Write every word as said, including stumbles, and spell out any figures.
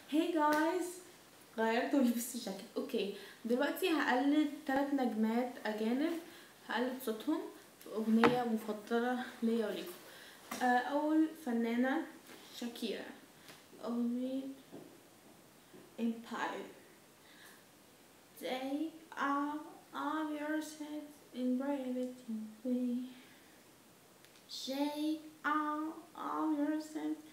Hey guys، غيرت ولبست الجاكيت. اوكي، دلوقتي هقلد ثلاث نجمات اجانب، هقلد صوتهم في اغنية مفضلة ليا وليكم. آه، اول فنانة شاكيرا، اغنية Empire. Take all of your sets and brave it to me. Shake all of your sets